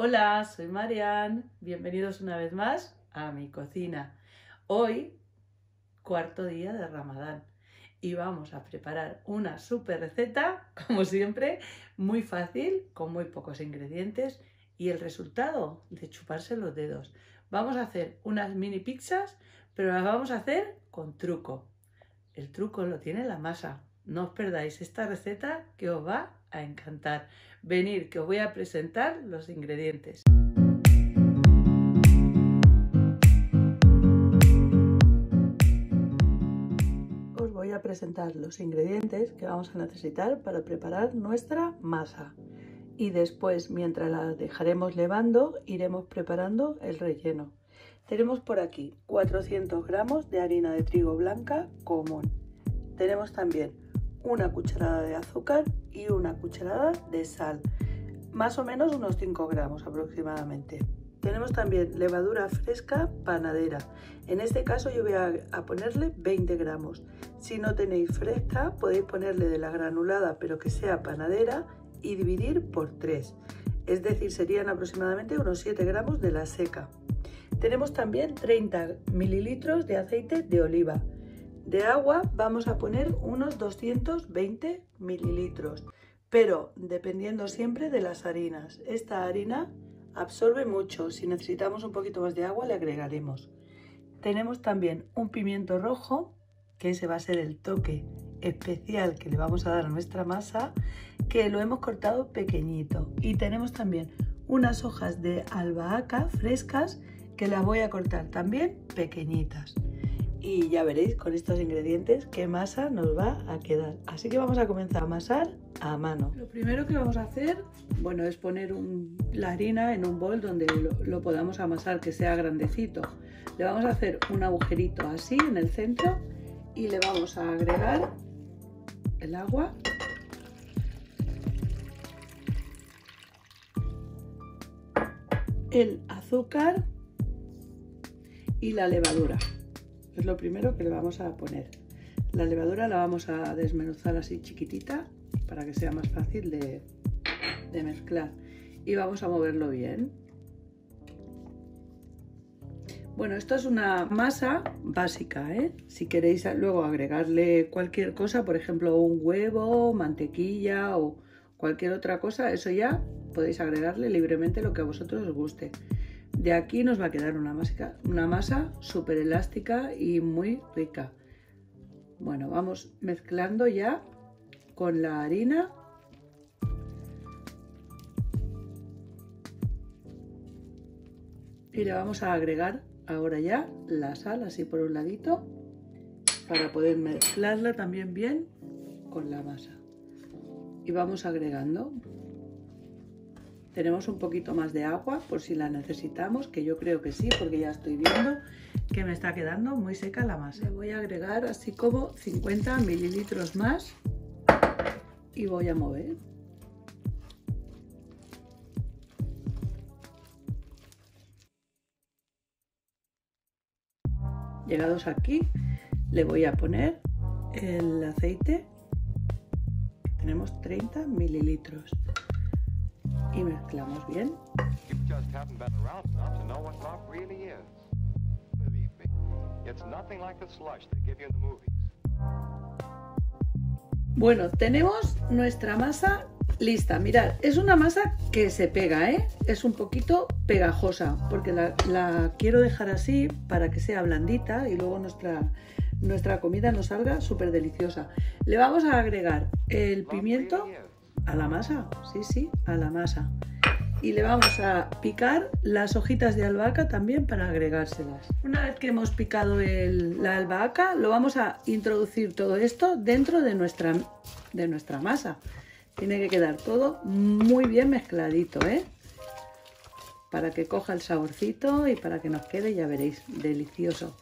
Hola, soy Marian. Bienvenidos una vez más a mi cocina. Hoy, cuarto día de Ramadán, y vamos a preparar una súper receta, como siempre, muy fácil, con muy pocos ingredientes y el resultado de chuparse los dedos. Vamos a hacer unas mini pizzas, pero las vamos a hacer con truco. El truco lo tiene la masa. No os perdáis esta receta que os va a encantar. Venid, que os voy a presentar los ingredientes. Os voy a presentar los ingredientes que vamos a necesitar para preparar nuestra masa. Y después, mientras la dejaremos levando, iremos preparando el relleno. Tenemos por aquí 400 gramos de harina de trigo blanca común. Tenemos también una cucharada de azúcar y una cucharada de sal, más o menos unos 5 gramos aproximadamente. Tenemos también levadura fresca panadera. En este caso yo voy a ponerle 20 gramos. Si no tenéis fresca, podéis ponerle de la granulada, pero que sea panadera, y dividir por 3. Es decir, serían aproximadamente unos 7 gramos de la seca. Tenemos también 30 mililitros de aceite de oliva. De agua vamos a poner unos 220 mililitros, pero dependiendo siempre de las harinas. Esta harina absorbe mucho, si necesitamos un poquito más de agua le agregaremos. Tenemos también un pimiento rojo, que ese va a ser el toque especial que le vamos a dar a nuestra masa, que lo hemos cortado pequeñito. Y tenemos también unas hojas de albahaca frescas que las voy a cortar también pequeñitas. Y ya veréis con estos ingredientes qué masa nos va a quedar. Así que vamos a comenzar a amasar a mano. Lo primero que vamos a hacer, bueno, es poner la harina en un bol donde lo podamos amasar, que sea grandecito. Le vamos a hacer un agujerito así en el centro y le vamos a agregar el agua. El azúcar y la levadura. Es lo primero que le vamos a poner. La levadura la vamos a desmenuzar así chiquitita para que sea más fácil de mezclar. Y vamos a moverlo bien. Bueno, esto es una masa básica, ¿eh? Si queréis luego agregarle cualquier cosa, por ejemplo un huevo, mantequilla o cualquier otra cosa, eso ya podéis agregarle libremente lo que a vosotros os guste. De aquí nos va a quedar una masa súper elástica y muy rica. Bueno, vamos mezclando ya con la harina. Y le vamos a agregar ahora ya la sal, así por un ladito, para poder mezclarla también bien con la masa. Y vamos agregando. Tenemos un poquito más de agua por si la necesitamos, que yo creo que sí, porque ya estoy viendo que me está quedando muy seca la masa. Le voy a agregar así como 50 mililitros más y voy a mover. Llegados aquí, le voy a poner el aceite, que tenemos 30 mililitros. Y mezclamos bien. Bueno, tenemos nuestra masa lista. Mirad, es una masa que se pega, ¿eh? Es un poquito pegajosa porque la quiero dejar así para que sea blandita y luego nuestra comida nos salga súper deliciosa. Le vamos a agregar el pimiento a la masa, sí, a la masa. Y le vamos a picar las hojitas de albahaca también para agregárselas. Una vez que hemos picado la albahaca, lo vamos a introducir todo esto dentro de nuestra masa. Tiene que quedar todo muy bien mezcladito, ¿eh? Para que coja el saborcito y para que nos quede, ya veréis, delicioso.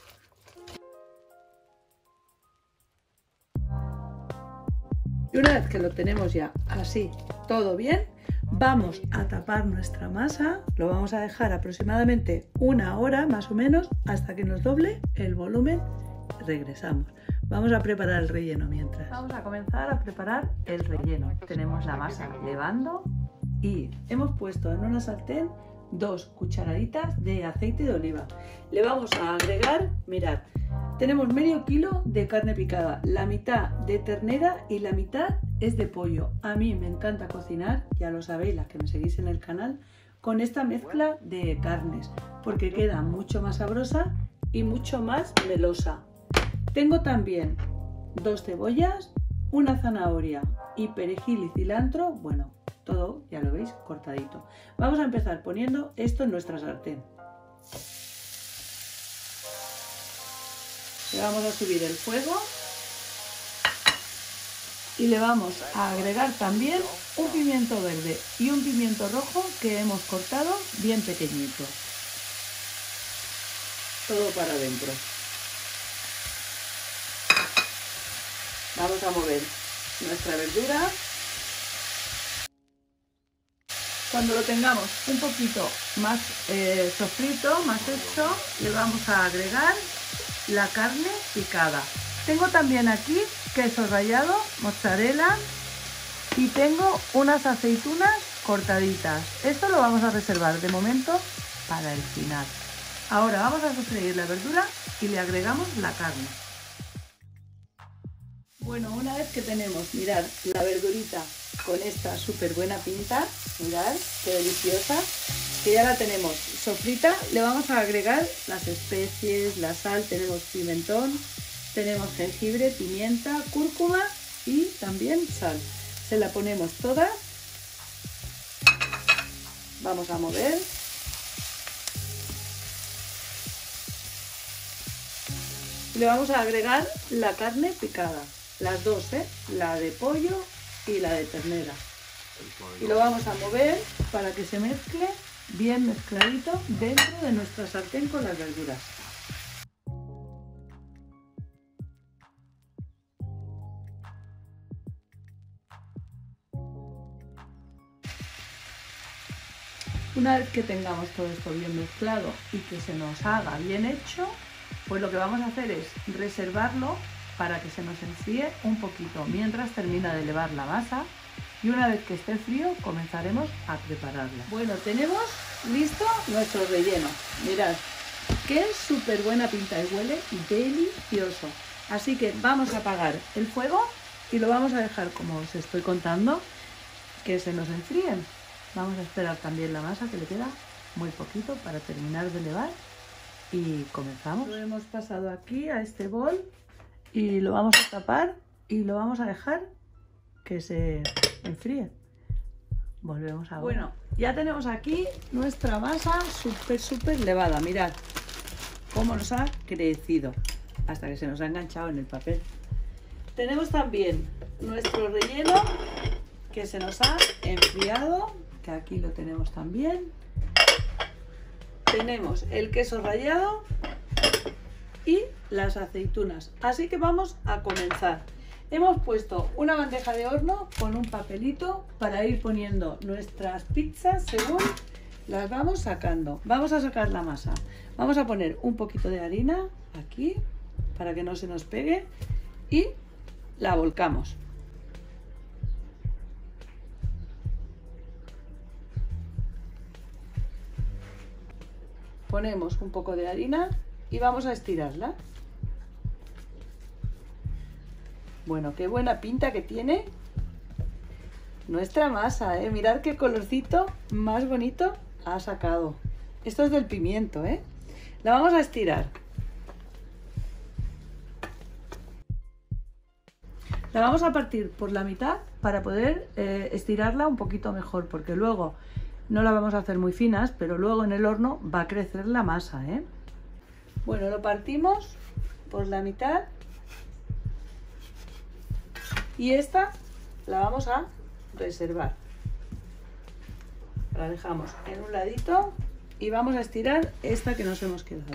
Y una vez que lo tenemos ya así, todo bien, vamos a tapar nuestra masa, lo vamos a dejar aproximadamente una hora más o menos hasta que nos doble el volumen. Regresamos. Vamos a preparar el relleno mientras. Vamos a comenzar a preparar el relleno. Tenemos la masa levando y hemos puesto en una sartén 2 cucharaditas de aceite de oliva. Le vamos a agregar, mirad, tenemos medio kilo de carne picada, la mitad de ternera y la mitad es de pollo. A mí me encanta cocinar, ya lo sabéis las que me seguís en el canal, con esta mezcla de carnes, porque queda mucho más sabrosa y mucho más melosa. Tengo también 2 cebollas, una zanahoria y perejil y cilantro, bueno, todo ya lo veis cortadito. Vamos a empezar poniendo esto en nuestra sartén. Le vamos a subir el fuego y le vamos a agregar también un pimiento verde y un pimiento rojo que hemos cortado bien pequeñito. Todo para adentro. Vamos a mover nuestra verdura. Cuando lo tengamos un poquito más sofrito, más hecho, le vamos a agregar la carne picada. Tengo también aquí queso rallado, mozzarella y tengo unas aceitunas cortaditas. Esto lo vamos a reservar de momento para el final. Ahora vamos a sofreír la verdura y le agregamos la carne. Bueno, una vez que tenemos, mirad, la verdurita con esta súper buena pinta, mirad qué deliciosa, que ya la tenemos sofrita, le vamos a agregar las especies, la sal, tenemos pimentón, tenemos jengibre, pimienta, cúrcuma y también sal. Se la ponemos toda, vamos a mover. Le vamos a agregar la carne picada, las dos, la de pollo y la de ternera. Y lo vamos a mover para que se mezcle bien mezcladito dentro de nuestra sartén con las verduras. Una vez que tengamos todo esto bien mezclado y que se nos haga bien hecho, pues lo que vamos a hacer es reservarlo para que se nos enfríe un poquito mientras termina de elevar la masa, y una vez que esté frío comenzaremos a prepararla. Bueno, tenemos listo nuestro relleno. Mirad, qué súper buena pinta y huele delicioso. Así que vamos a apagar el fuego y lo vamos a dejar, como os estoy contando, que se nos enfríen. Vamos a esperar también la masa, que le queda muy poquito para terminar de elevar, y comenzamos. Lo hemos pasado aquí a este bol y lo vamos a tapar y lo vamos a dejar que se enfríe. Volvemos a... Bueno, ya tenemos aquí nuestra masa súper levada. Mirad cómo nos ha crecido hasta que se nos ha enganchado en el papel. Tenemos también nuestro relleno que se nos ha enfriado, que aquí lo tenemos también. Tenemos el queso rallado y las aceitunas. Así que vamos a comenzar. Hemos puesto una bandeja de horno con un papelito para ir poniendo nuestras pizzas según las vamos sacando. Vamos a sacar la masa. Vamos a poner un poquito de harina aquí para que no se nos pegue y la volcamos. Ponemos un poco de harina y vamos a estirarla. Bueno, qué buena pinta que tiene nuestra masa, ¿eh? Mirad qué colorcito más bonito ha sacado. Esto es del pimiento, ¿eh? La vamos a estirar. La vamos a partir por la mitad para poder estirarla un poquito mejor, porque luego no la vamos a hacer muy finas, pero luego en el horno va a crecer la masa, ¿eh? Bueno, lo partimos por la mitad y esta la vamos a reservar. La dejamos en un ladito y vamos a estirar esta que nos hemos quedado.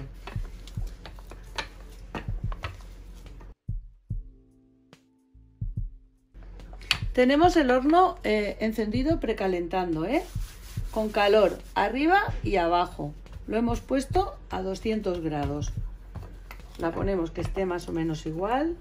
Tenemos el horno encendido precalentando, con calor arriba y abajo. Lo hemos puesto a 200 grados. La ponemos que esté más o menos igual.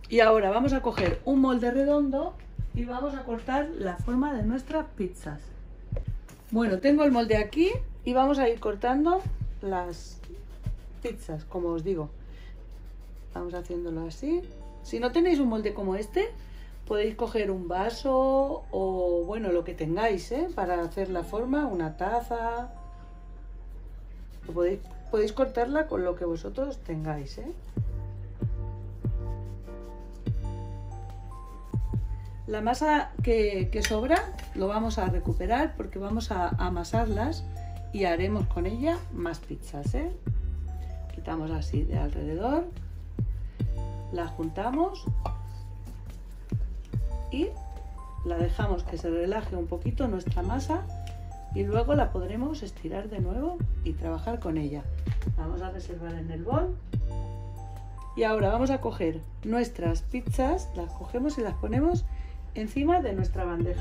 Y ahora vamos a coger un molde redondo y vamos a cortar la forma de nuestras pizzas. Bueno, tengo el molde aquí y vamos a ir cortando las pizzas, como os digo. Vamos haciéndolo así. Si no tenéis un molde como este, podéis coger un vaso o, bueno, lo que tengáis, para hacer la forma, una taza. Podéis cortarla con lo que vosotros tengáis, La masa que sobra lo vamos a recuperar porque vamos a amasarlas y haremos con ella más pizzas, Quitamos así de alrededor, la juntamos y la dejamos que se relaje un poquito nuestra masa y luego la podremos estirar de nuevo y trabajar con ella. La vamos a reservar en el bol. Y ahora vamos a coger nuestras pizzas, las cogemos y las ponemos encima de nuestra bandeja.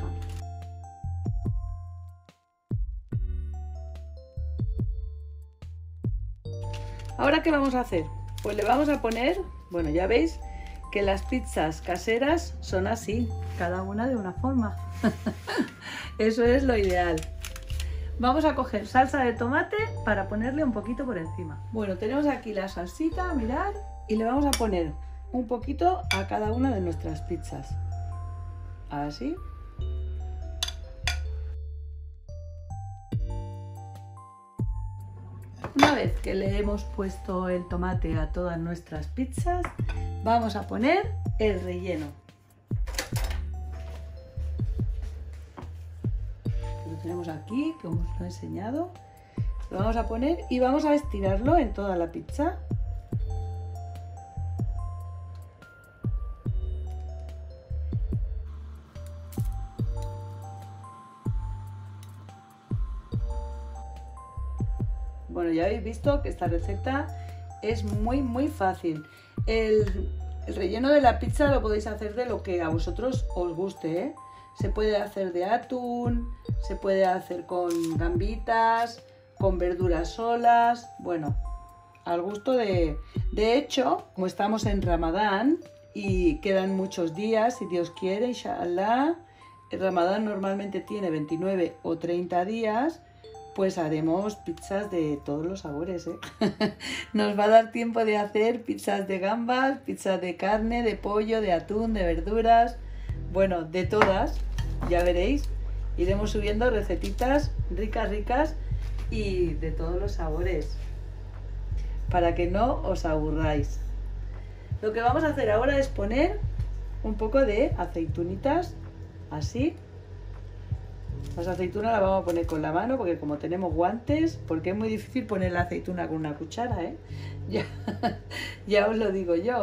Ahora, ¿qué vamos a hacer? Pues le vamos a poner, bueno, ya veis que las pizzas caseras son así, cada una de una forma. Eso es lo ideal. Vamos a coger salsa de tomate para ponerle un poquito por encima. Bueno, tenemos aquí la salsita, mirad, y le vamos a poner un poquito a cada una de nuestras pizzas. Así. Una vez que le hemos puesto el tomate a todas nuestras pizzas, vamos a poner el relleno. Lo tenemos aquí, como os lo he enseñado. Lo vamos a poner y vamos a estirarlo en toda la pizza. Bueno, ya habéis visto que esta receta es muy fácil. El relleno de la pizza lo podéis hacer de lo que a vosotros os guste, Se puede hacer de atún, se puede hacer con gambitas, con verduras solas, bueno, al gusto de... De hecho, como estamos en Ramadán y quedan muchos días, si Dios quiere, inshallah, el Ramadán normalmente tiene 29 o 30 días, pues haremos pizzas de todos los sabores, Nos va a dar tiempo de hacer pizzas de gambas, pizzas de carne, de pollo, de atún, de verduras, bueno, de todas, ya veréis. Iremos subiendo recetitas ricas y de todos los sabores, para que no os aburráis. Lo que vamos a hacer ahora es poner un poco de aceitunitas, así. Las aceitunas las vamos a poner con la mano porque como tenemos guantes, porque es muy difícil poner la aceituna con una cuchara, Ya os lo digo yo,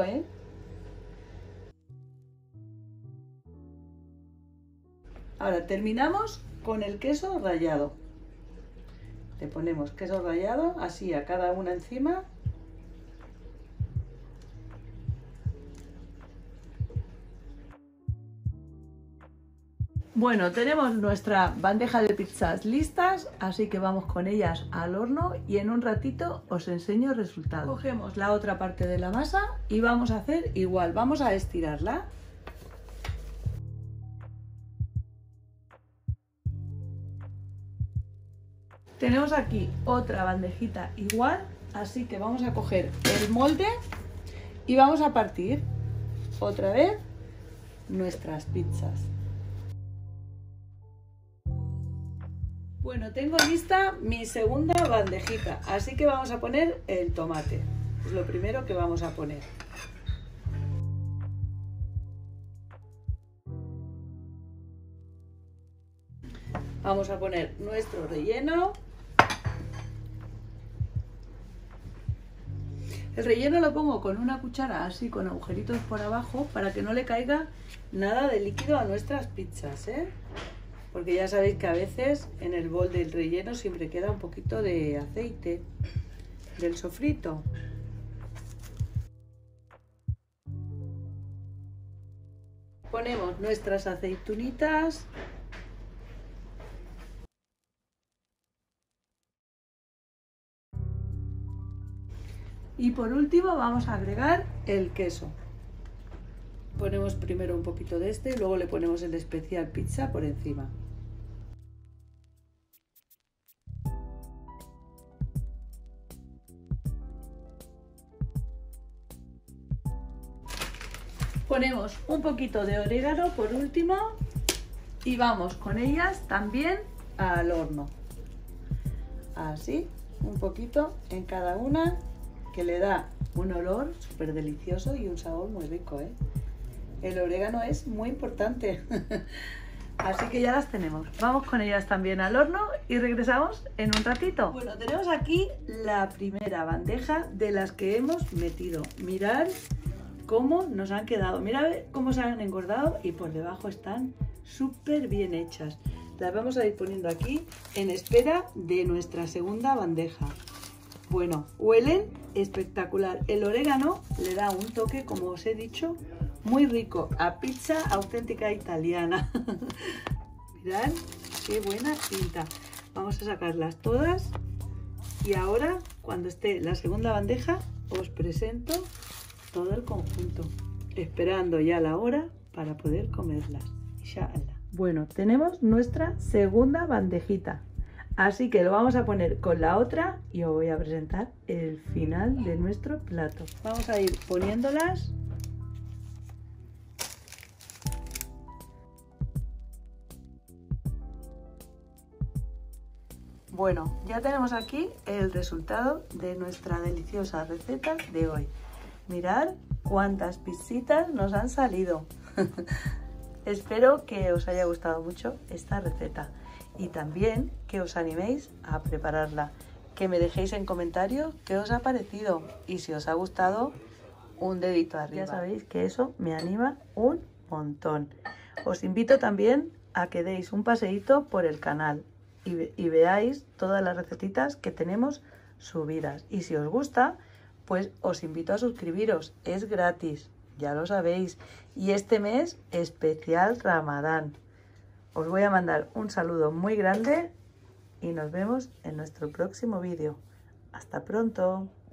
Ahora terminamos con el queso rallado. Le ponemos queso rallado así a cada una encima. Bueno, tenemos nuestra bandeja de pizzas listas, así que vamos con ellas al horno y en un ratito os enseño el resultado. Cogemos la otra parte de la masa y vamos a hacer igual, vamos a estirarla. Tenemos aquí otra bandejita igual, así que vamos a coger el molde y vamos a partir otra vez nuestras pizzas. Bueno, tengo lista mi segunda bandejita, así que vamos a poner el tomate. Es lo primero que vamos a poner. Vamos a poner nuestro relleno. El relleno lo pongo con una cuchara así, con agujeritos por abajo, para que no le caiga nada de líquido a nuestras pizzas, Porque ya sabéis que a veces en el bol del relleno siempre queda un poquito de aceite del sofrito. Ponemos nuestras aceitunitas. Y por último vamos a agregar el queso. Ponemos primero un poquito de este y luego le ponemos el especial pizza por encima. Ponemos un poquito de orégano por último y vamos con ellas también al horno. Así, un poquito en cada una, que le da un olor súper delicioso y un sabor muy rico, ¿eh? El orégano es muy importante. Así que ya las tenemos. Vamos con ellas también al horno y regresamos en un ratito. Bueno, tenemos aquí la primera bandeja de las que hemos metido. Mirad cómo nos han quedado. Mirad cómo se han engordado y por debajo están súper bien hechas. Las vamos a ir poniendo aquí en espera de nuestra segunda bandeja. Bueno, huelen espectacular. El orégano le da un toque, como os he dicho, muy rico a pizza auténtica italiana. Mirad qué buena pinta. Vamos a sacarlas todas y ahora, cuando esté la segunda bandeja, os presento todo el conjunto, esperando ya la hora para poder comerlas. Inshallah. Bueno, tenemos nuestra segunda bandejita, así que lo vamos a poner con la otra y os voy a presentar el final de nuestro plato. Vamos a ir poniéndolas. Bueno, ya tenemos aquí el resultado de nuestra deliciosa receta de hoy. Mirad cuántas pizzitas nos han salido. Espero que os haya gustado mucho esta receta y también que os animéis a prepararla. Que me dejéis en comentarios qué os ha parecido y si os ha gustado, un dedito arriba. Ya sabéis que eso me anima un montón. Os invito también a que deis un paseíto por el canal y veáis todas las recetitas que tenemos subidas. Y si os gusta, pues os invito a suscribiros. Es gratis, ya lo sabéis. Y este mes especial Ramadán. Os voy a mandar un saludo muy grande y nos vemos en nuestro próximo vídeo. Hasta pronto.